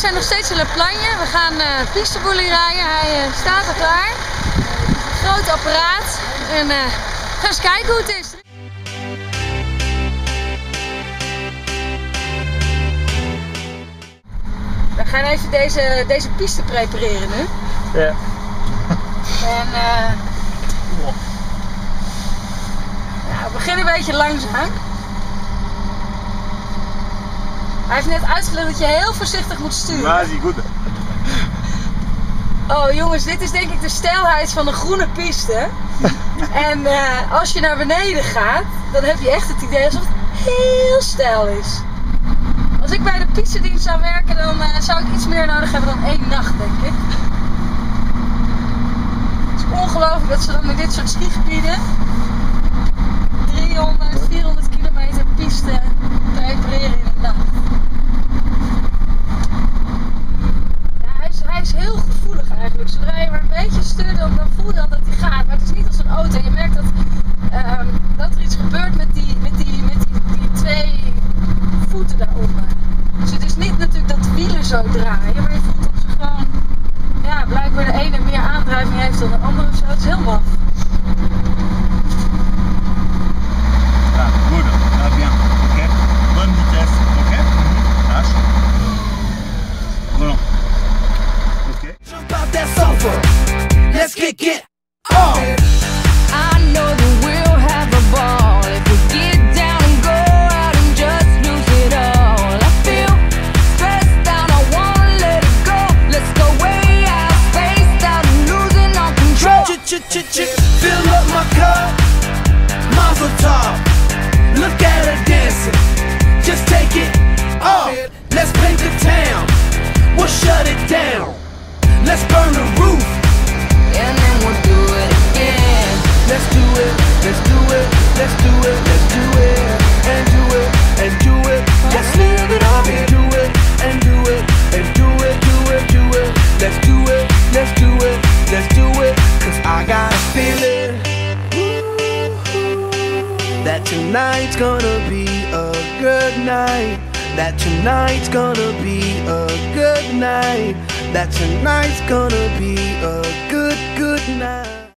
zijn nog steeds in La Plagne. We gaan pisteboelie rijden. Hij staat al klaar. Groot apparaat. En ga eens kijken hoe het is. We gaan even deze piste prepareren nu. Ja. En we beginnen een beetje langzaam. Hij heeft net uitgelegd dat je heel voorzichtig moet sturen. Maar is goed. Oh jongens, dit is denk ik de steilheid van de groene piste. En als je naar beneden gaat, dan heb je echt het idee alsof het heel steil is. Als ik bij de pistedienst zou werken, dan zou ik iets meer nodig hebben dan 1 nacht, denk ik. Het is ongelooflijk dat ze dan in dit soort skigebieden 300, 400 kilometer piste prepareren in een nacht. Hij is heel gevoelig eigenlijk. Zodra je maar een beetje stuurt, dan voel je al dat hij gaat. Maar het is niet als een auto. Je merkt dat er iets gebeurt met die 2 voeten daaronder. Dus het is niet natuurlijk dat de wielen zo draaien, maar je voelt dat ze gewoon, ja, blijkbaar de ene meer aandrijving heeft dan de andere. Zo. Het is heel maf. Ja, goed. Ja, bien. Oké. Bonne vitesse. Oké. Lâche. Bon. Oké. Jump out that sofa. Let's kick it off. I know that we'll have a ball if we get down and go out and just lose it all. I feel stressed out, I wanna let it go. Let's go way out, spaced out and losing all control. Fill up my cup, Mazel tov. Look at her dancing, just take it off. Let's paint the town, we'll shut it down. Let's burn the roof, And then we'll do it again. let's do it, let's do it, let's do it, let's do it, and do it, and do it. Let's live it up and do it, and do it, and do it, do it, do it. Let's do it, let's do it, let's do it. Cause I got a feeling that tonight's gonna be a good night. That tonight's gonna be a good night. That tonight's gonna be a good night.